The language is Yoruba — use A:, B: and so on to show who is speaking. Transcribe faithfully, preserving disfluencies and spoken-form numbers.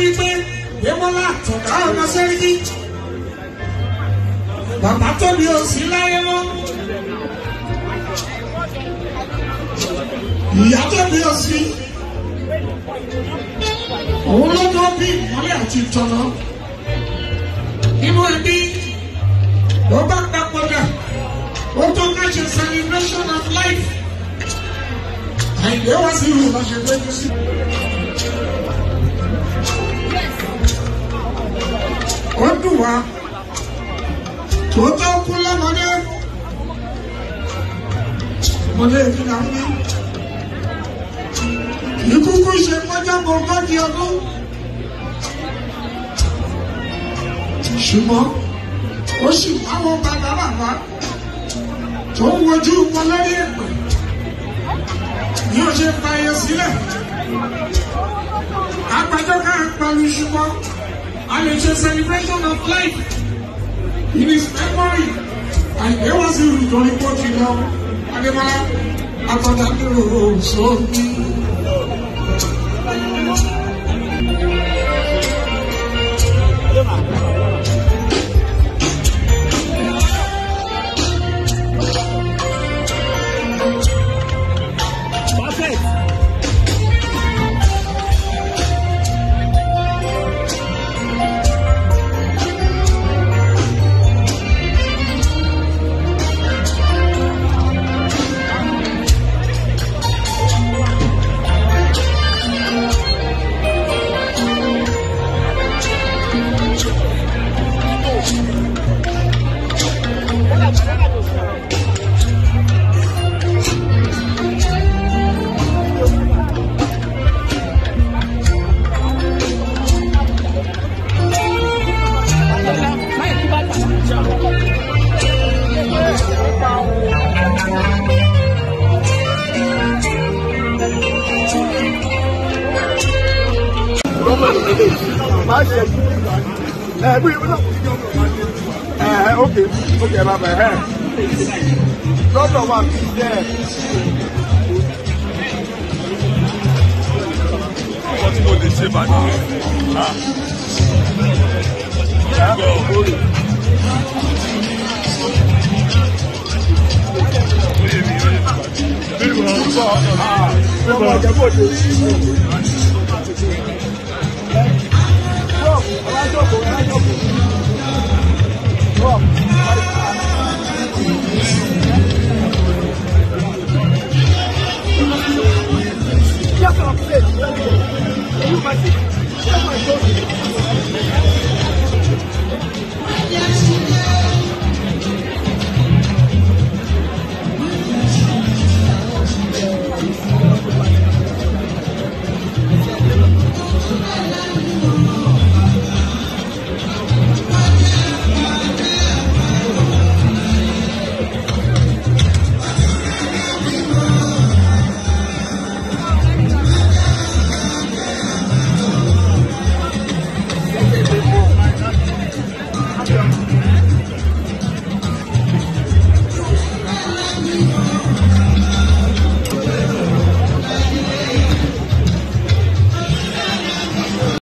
A: wípé Démọ́lá àtọ̀dá ọmọ Seriki. Bàbá tóbi ò sí láyé mọ́. Ìyá tóbi ò sí. Òun ló tó bí ìmọ́lẹ̀ àti ìtọ́nà. Nínú ẹbí ló bá papòdà. Ó tó ká ṣe celebration of life. Àìgbé wá sí ìlú lọ́sẹ̀ péjú sí. Ó dùn wá. Tòótọ́ kú lọ́mọdé. Ọmọdé ìfìlà ń bí. Ìkúkú ṣe kọjá mọ́ ogójì ọdún. Ṣùgbọ́n ó sì máwọn bàbá bàbá tó ń wojú wọn lórí ẹ̀pẹ̀. Ní ó ṣe fàyè sílẹ̀. Àgbàjọ ká pẹ̀lú ṣùgbọ́n a lè ṣe celebration of life. In his memory, and there was a return report in now. Ademala, after that, oh, so me.
B: Uh, okay, okay, Baba. Hey, lot of us there. What would they say about you? Ah, go. Very well. Ah,